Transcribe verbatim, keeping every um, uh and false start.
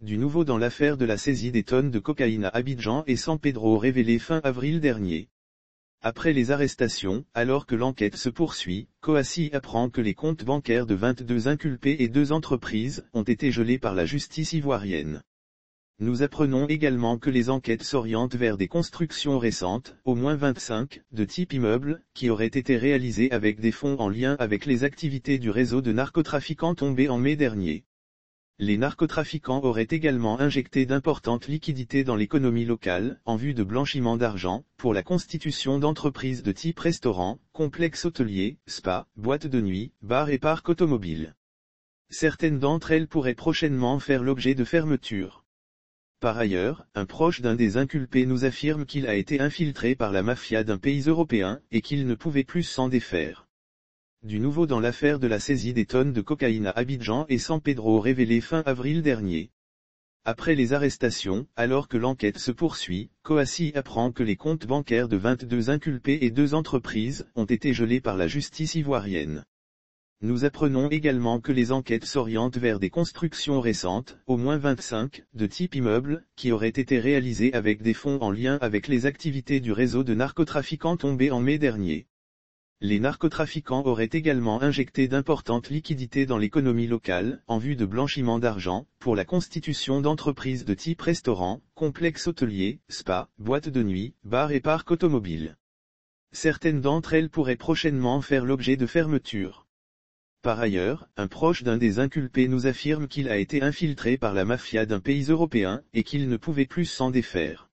Du nouveau dans l'affaire de la saisie des tonnes de cocaïne à Abidjan et San Pedro révélée fin avril dernier. Après les arrestations, alors que l'enquête se poursuit, Coassi apprend que les comptes bancaires de vingt-deux inculpés et deux entreprises ont été gelés par la justice ivoirienne. Nous apprenons également que les enquêtes s'orientent vers des constructions récentes, au moins vingt-cinq, de type immeuble, qui auraient été réalisées avec des fonds en lien avec les activités du réseau de narcotrafiquants tombé en mai dernier. Les narcotrafiquants auraient également injecté d'importantes liquidités dans l'économie locale, en vue de blanchiment d'argent, pour la constitution d'entreprises de type restaurant, complexe hôtelier, spa, boîte de nuit, bar et parc automobile. Certaines d'entre elles pourraient prochainement faire l'objet de fermeture. Par ailleurs, un proche d'un des inculpés nous affirme qu'il a été infiltré par la mafia d'un pays européen, et qu'il ne pouvait plus s'en défaire. Du nouveau dans l'affaire de la saisie des tonnes de cocaïne à Abidjan et San Pedro révélée fin avril dernier. Après les arrestations, alors que l'enquête se poursuit, Coassi apprend que les comptes bancaires de vingt-deux inculpés et deux entreprises ont été gelés par la justice ivoirienne. Nous apprenons également que les enquêtes s'orientent vers des constructions récentes, au moins vingt-cinq, de type immeuble, qui auraient été réalisées avec des fonds en lien avec les activités du réseau de narcotrafiquants tombé en mai dernier. Les narcotrafiquants auraient également injecté d'importantes liquidités dans l'économie locale, en vue de blanchiment d'argent, pour la constitution d'entreprises de type restaurant, complexe hôtelier, spa, boîte de nuit, bar et parc automobile. Certaines d'entre elles pourraient prochainement faire l'objet de fermeture. Par ailleurs, un proche d'un des inculpés nous affirme qu'il a été infiltré par la mafia d'un pays européen, et qu'il ne pouvait plus s'en défaire.